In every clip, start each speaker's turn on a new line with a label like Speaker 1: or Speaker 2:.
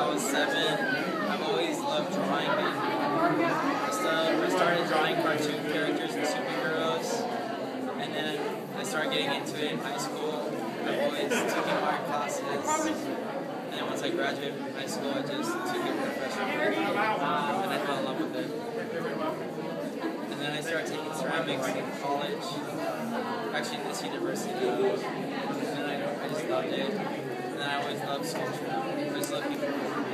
Speaker 1: I was 7. I've always loved drawing. I started drawing cartoon characters and superheroes, and then I started getting into it in high school. I've always taken art classes, and then once I graduated from high school, I just took it professionally, and I fell in love with it. And then I started taking ceramics in college, actually in this university, and I just loved it. And I always loved sculpture. I just love people.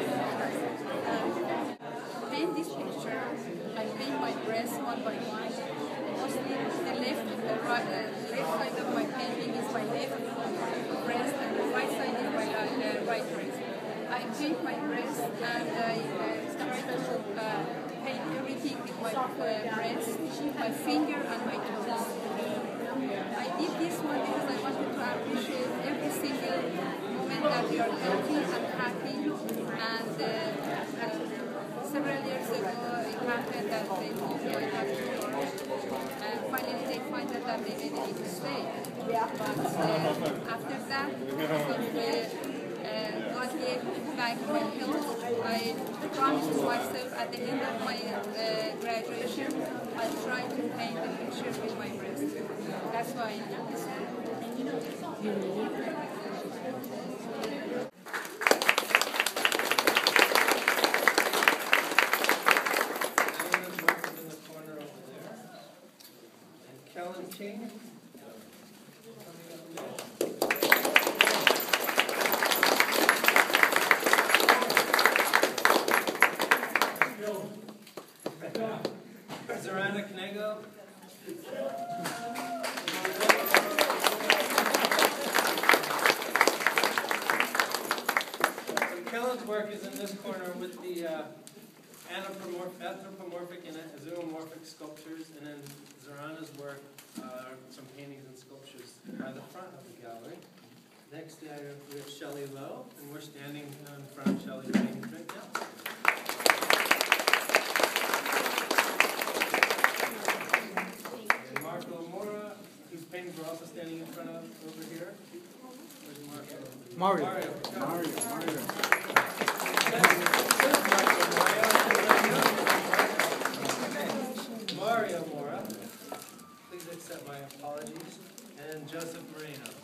Speaker 2: Paint this picture. I paint my breast one by one. Mostly the left side of my painting is my left breast, and the right side is my right breast. I paint my breast, and I try to paint everything with my breast, my finger, and my toes. I did this one because I wanted to appreciate every single moment that we are healthy and happy. And several years ago, it happened that they told me I had to work. And finally, they find out that they needed me to stay. But after that, God gave back my health. I promised myself at the end of my graduation, I'll try to paint the picture with my breast. That's why I did this one.
Speaker 1: King. Zorana Canego. Kellen's work is in this corner with the anthropomorphic and zoomorphic sculptures, and then Zorana's work are some paintings and sculptures by the front of the gallery. Next we have Shelley Lowe, and we're standing in front of Shelley's paintings right now. And Marco Mora, whose paintings we're also standing in front of over here. Where's Marco? Mario. Mario Mora, please accept my apologies, and Joseph Moreno.